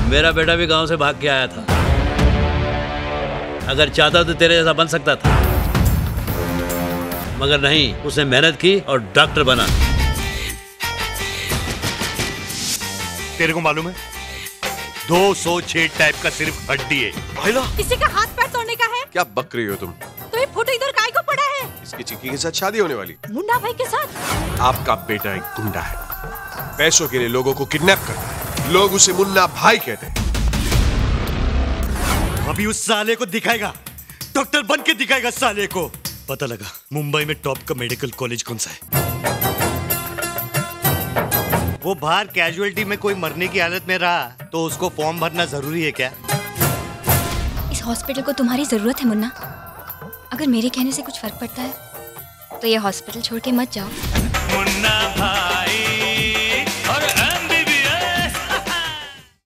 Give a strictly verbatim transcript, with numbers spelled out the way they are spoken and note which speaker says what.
Speaker 1: मेरा बेटा भी गांव से भाग के आया था। अगर चाहता तो तेरे जैसा बन सकता था, मगर नहीं, उसने मेहनत की और डॉक्टर बना।
Speaker 2: तेरे को मालूम है दो सौ छह टाइप का सिर्फ हड्डी है।
Speaker 3: किसी का हाथ पैर तोड़ने का है।
Speaker 4: क्या बक रही हो तुम?
Speaker 3: तो ये फोटो इधर काय को पड़ा है?
Speaker 4: इसकी चिक्की के साथ शादी होने वाली।
Speaker 3: मुन्ना भाई के साथ?
Speaker 4: आपका बेटा एक गुंडा है, पैसों के लिए लोगों को किडनैप करता है। लोग उसे मुन्ना भाई कहते हैं।
Speaker 2: अभी उस साले को दिखाएगा, डॉक्टर बन के दिखाएगा साले को। पता लगा मुंबई में टॉप का मेडिकल कॉलेज कौन सा है। वो बाहर कैजुअलिटी में कोई मरने की हालत में रहा तो उसको फॉर्म भरना जरूरी है क्या?
Speaker 5: इस हॉस्पिटल को तुम्हारी जरूरत है मुन्ना। अगर मेरे कहने से कुछ फर्क पड़ता है तो ये हॉस्पिटल छोड़ के मत जाओ।
Speaker 2: मुन्ना